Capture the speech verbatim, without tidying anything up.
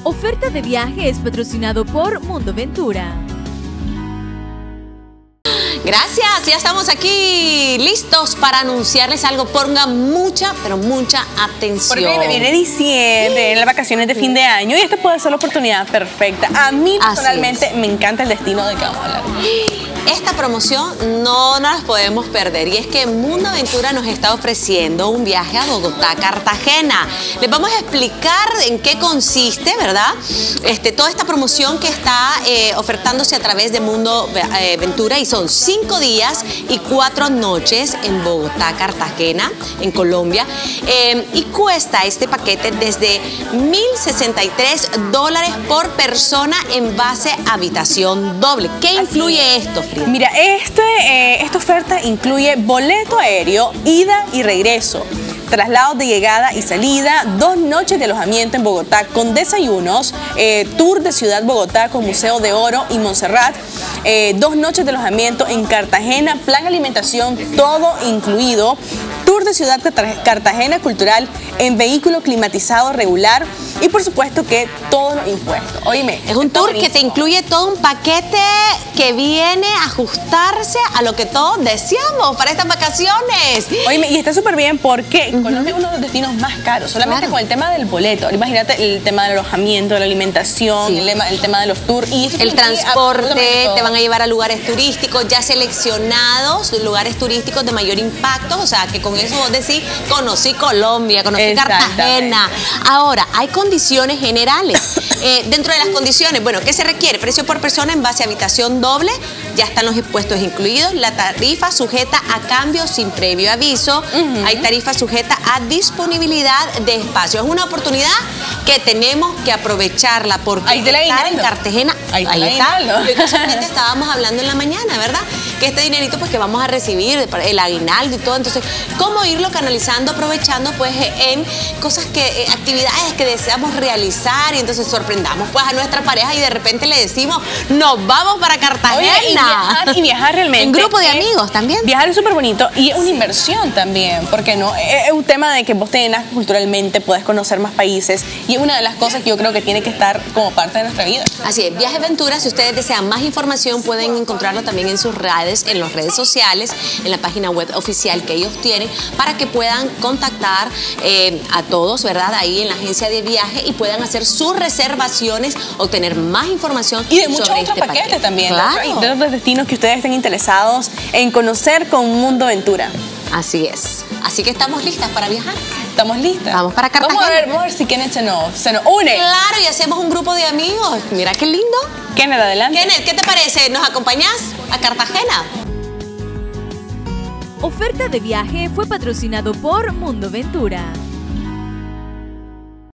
Oferta de viaje es patrocinado por Mundo Ventura. Gracias, ya estamos aquí listos para anunciarles algo. Pongan mucha, pero mucha atención. Porque viene diciembre, las vacaciones de fin de año y esta puede ser la oportunidad perfecta. A mí personalmente me encanta el destino del que vamos a hablar. Esta promoción no nos la podemos perder y es que Mundo Aventura nos está ofreciendo un viaje a Bogotá, Cartagena. Les vamos a explicar en qué consiste, ¿verdad? Este, toda esta promoción que está eh, ofertándose a través de Mundo eh, Ventura y son cinco días y cuatro noches en Bogotá, Cartagena, en Colombia. Eh, y cuesta este paquete desde mil sesenta y tres dólares por persona en base a habitación doble. ¿Qué incluye esto? Mira, este, eh, esta oferta incluye boleto aéreo, ida y regreso, traslados de llegada y salida, dos noches de alojamiento en Bogotá con desayunos, eh, tour de Ciudad Bogotá con Museo de Oro y Montserrat, eh, dos noches de alojamiento en Cartagena, plan alimentación, todo incluido, tour de Ciudad Cartagena Cultural en vehículo climatizado regular y por supuesto que todos los impuestos. Oíme, es un tour buenísimo, que te incluye todo un paquete que viene a ajustarse a lo que todos deseamos para estas vacaciones. Oíme, y está súper bien porque uh-huh. Colombia es uno de los destinos más caros, solamente claro. Con el tema del boleto. Imagínate el tema del alojamiento, de la alimentación, sí. el, el tema de los tours. Y eso el transporte, te van a llevar a lugares turísticos ya seleccionados, lugares turísticos de mayor impacto, o sea, que con eso vos decís, conocí Colombia, conocí Cartagena. Ahora, hay condiciones generales. Eh, dentro de las condiciones, bueno, ¿qué se requiere? Precio por persona en base a habitación doble, ya están los impuestos incluidos, la tarifa sujeta a cambio sin previo aviso, uh-huh. hay tarifa sujeta a disponibilidad de espacio. Es una oportunidad que tenemos que aprovecharla porque ahí te la estar en Cartagena, ahí, ahí está. Y casualmente estábamos hablando en la mañana, ¿verdad? Que este dinerito pues que vamos a recibir, el aguinaldo y todo, entonces, ¿cómo irlo canalizando, aprovechando pues en cosas que, eh, actividades que deseamos realizar y entonces sorprendamos pues a nuestra pareja y de repente le decimos, nos vamos para Cartagena. Oye, y, viajar, y viajar realmente. En grupo de es, amigos también. Viajar es súper bonito y es una inversión también, porque no, es, es un tema de que vos te llenas culturalmente, puedes conocer más países y es una de las cosas que yo creo que tiene que estar como parte de nuestra vida. Así es, Viaje Ventura, si ustedes desean más información pueden encontrarlo también en sus redes, en las redes sociales, en la página web oficial que ellos tienen para que puedan contactar eh, a todos, ¿verdad? Ahí en la agencia de viaje y puedan hacer sus reservaciones, obtener más información y de muchos sobre otros este paquetes paquete. También, claro. de otros destinos que ustedes estén interesados en conocer con Mundo Ventura. Así es. Así que estamos listas para viajar. Estamos listas. Vamos para Cartagena. Vamos a ver, vamos a ver si Kenneth se nos, se nos une. Claro, y hacemos un grupo de amigos. Mira qué lindo. Kenneth, adelante. Kenneth, ¿qué te parece? ¿Nos acompañás a Cartagena? Oferta de viaje fue patrocinado por Mundo Ventura.